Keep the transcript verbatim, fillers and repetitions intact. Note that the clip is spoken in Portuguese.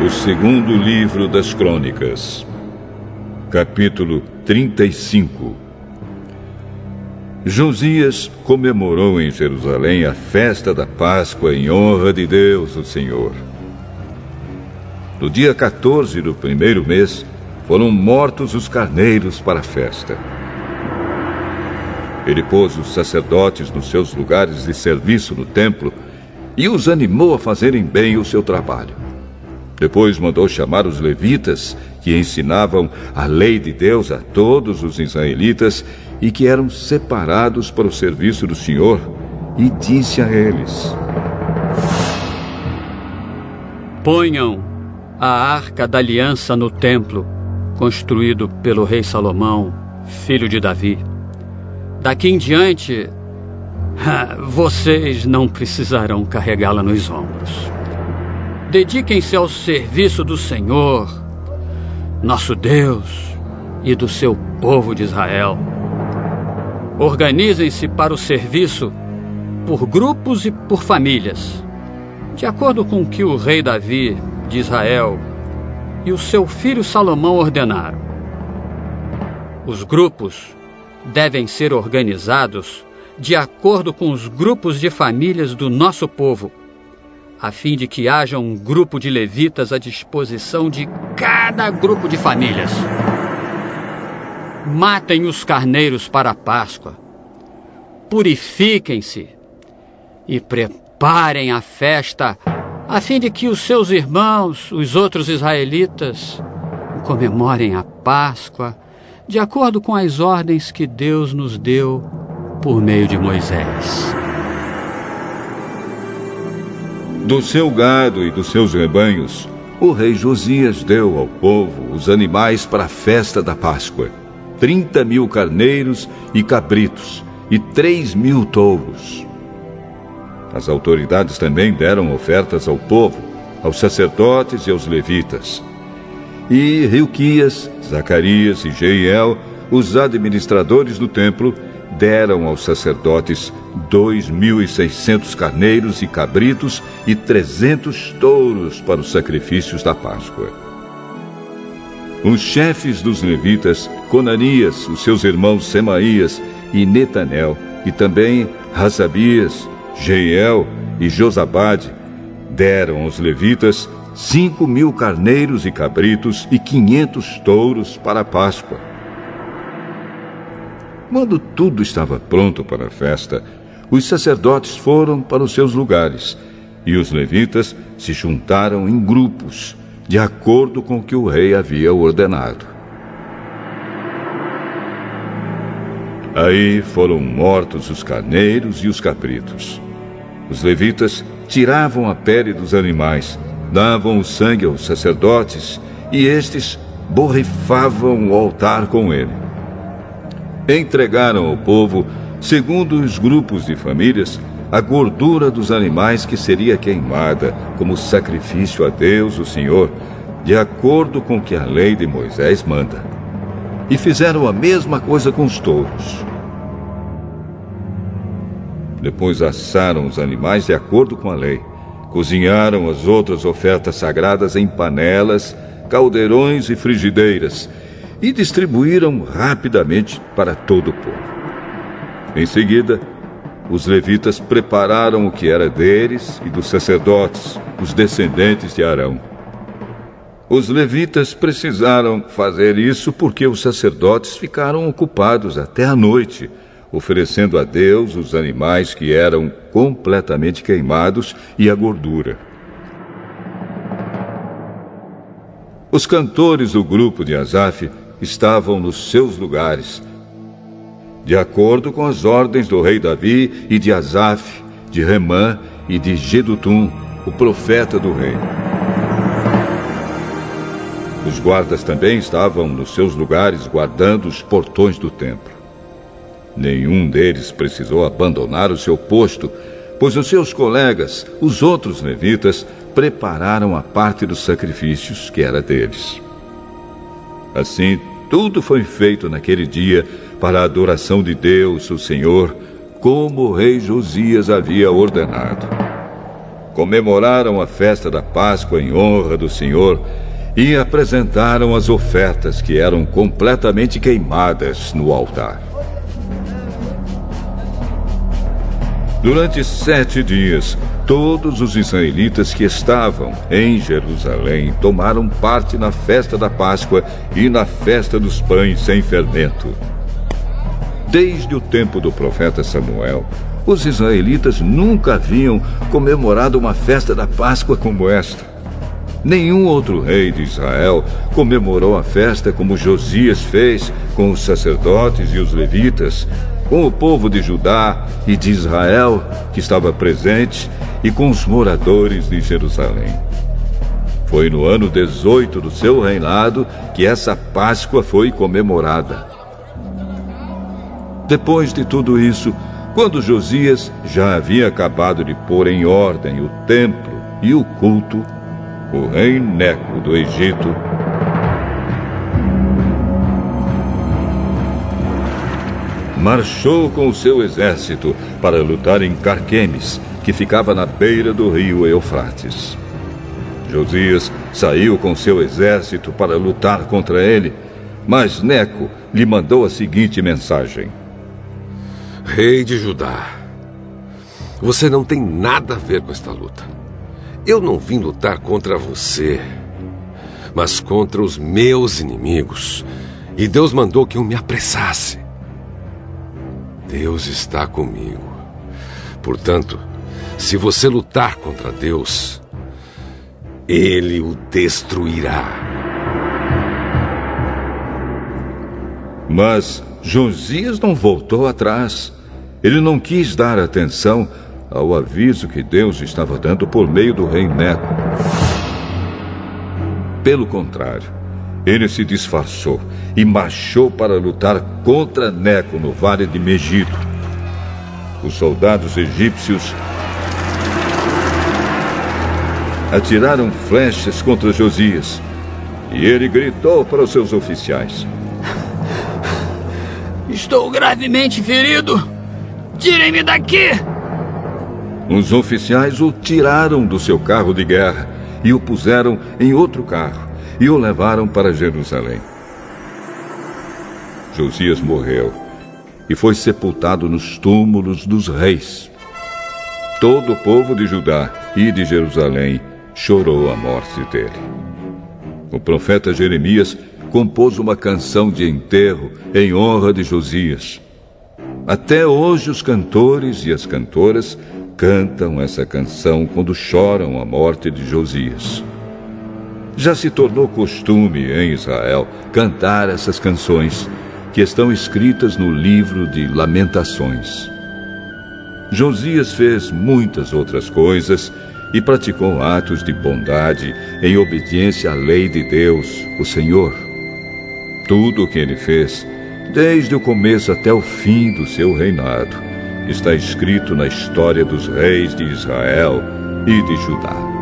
O segundo livro das Crônicas, capítulo trinta e cinco. Josias comemorou em Jerusalém a festa da Páscoa em honra de Deus, o Senhor. No dia quatorze do primeiro mês, foram mortos os carneiros para a festa. Ele pôs os sacerdotes nos seus lugares de serviço no templo e os animou a fazerem bem o seu trabalho. Depois mandou chamar os levitas, que ensinavam a lei de Deus a todos os israelitas e que eram separados para o serviço do Senhor, e disse a eles: ponham a Arca da Aliança no templo, construído pelo rei Salomão, filho de Davi. Daqui em diante, vocês não precisarão carregá-la nos ombros. Dediquem-se ao serviço do Senhor, nosso Deus, e do seu povo de Israel. Organizem-se para o serviço por grupos e por famílias, de acordo com o que o rei Davi de Israel e o seu filho Salomão ordenaram. Os grupos devem ser organizados de acordo com os grupos de famílias do nosso povo, a fim de que haja um grupo de levitas à disposição de cada grupo de famílias. Matem os carneiros para a Páscoa, purifiquem-se e preparem a festa, a fim de que os seus irmãos, os outros israelitas, comemorem a Páscoa de acordo com as ordens que Deus nos deu por meio de Moisés. Do seu gado e dos seus rebanhos, o rei Josias deu ao povo os animais para a festa da Páscoa: trinta mil carneiros e cabritos e três mil touros. As autoridades também deram ofertas ao povo, aos sacerdotes e aos levitas. E Hilquias, Zacarias e Jeiel, os administradores do templo, deram aos sacerdotes dois mil e seiscentos carneiros e cabritos e trezentos touros para os sacrifícios da Páscoa. Os chefes dos levitas, Conanias, os seus irmãos Semaías e Netanel, e também Hasabias, Jeiel e Josabade, deram aos levitas cinco mil carneiros e cabritos e quinhentos touros para a Páscoa. Quando tudo estava pronto para a festa, os sacerdotes foram para os seus lugares e os levitas se juntaram em grupos, de acordo com o que o rei havia ordenado. Aí foram mortos os carneiros e os cabritos. Os levitas tiravam a pele dos animais, davam o sangue aos sacerdotes e estes borrifavam o altar com ele. Entregaram ao povo, segundo os grupos de famílias, a gordura dos animais que seria queimada como sacrifício a Deus, o Senhor, de acordo com o que a lei de Moisés manda. E fizeram a mesma coisa com os touros. Depois assaram os animais de acordo com a lei. Cozinharam as outras ofertas sagradas em panelas, caldeirões e frigideiras e distribuíram rapidamente para todo o povo. Em seguida, os levitas prepararam o que era deles e dos sacerdotes, os descendentes de Arão. Os levitas precisaram fazer isso porque os sacerdotes ficaram ocupados até a noite, oferecendo a Deus os animais que eram completamente queimados e a gordura. Os cantores do grupo de Asaf estavam nos seus lugares, de acordo com as ordens do rei Davi e de Asaf, de Remã e de Gedutum, o profeta do rei. Os guardas também estavam nos seus lugares guardando os portões do templo. Nenhum deles precisou abandonar o seu posto, pois os seus colegas, os outros levitas, prepararam a parte dos sacrifícios que era deles. Assim, tudo foi feito naquele dia para a adoração de Deus, o Senhor, como o rei Josias havia ordenado. comemoraram a festa da Páscoa em honra do Senhor e apresentaram as ofertas que eram completamente queimadas no altar. Durante sete dias, todos os israelitas que estavam em Jerusalém tomaram parte na festa da Páscoa e na festa dos pães sem fermento. Desde o tempo do profeta Samuel, os israelitas nunca haviam comemorado uma festa da Páscoa como esta. Nenhum outro rei de Israel comemorou a festa como Josias fez com os sacerdotes e os levitas, com o povo de Judá e de Israel que estava presente e com os moradores de Jerusalém. Foi no ano dezoito do seu reinado que essa Páscoa foi comemorada. Depois de tudo isso, quando Josias já havia acabado de pôr em ordem o templo e o culto, o rei Neco do Egito marchou com o seu exército para lutar em Carquemes, que ficava na beira do rio Eufrates. Josias saiu com seu exército para lutar contra ele, mas Neco lhe mandou a seguinte mensagem: Rei de Judá, você não tem nada a ver com esta luta. Eu não vim lutar contra você, mas contra os meus inimigos. E Deus mandou que eu me apressasse. Deus está comigo. Portanto, se você lutar contra Deus, Ele o destruirá. Mas Josias não voltou atrás. Ele não quis dar atenção ao aviso que Deus estava dando por meio do rei Neco. Pelo contrário, ele se disfarçou e marchou para lutar contra Neco no vale de Megido. Os soldados egípcios atiraram flechas contra Josias e ele gritou para os seus oficiais: Estou gravemente ferido! Tirem-me daqui! Os oficiais o tiraram do seu carro de guerra e o puseram em outro carro e o levaram para Jerusalém. Josias morreu e foi sepultado nos túmulos dos reis. Todo o povo de Judá e de Jerusalém chorou a morte dele. O profeta Jeremias compôs uma canção de enterro em honra de Josias. Até hoje os cantores e as cantoras cantam essa canção quando choram a morte de Josias. Já se tornou costume em Israel cantar essas canções, que estão escritas no livro de Lamentações. Josias fez muitas outras coisas e praticou atos de bondade em obediência à lei de Deus, o Senhor. Tudo o que ele fez, desde o começo até o fim do seu reinado, está escrito na história dos reis de Israel e de Judá.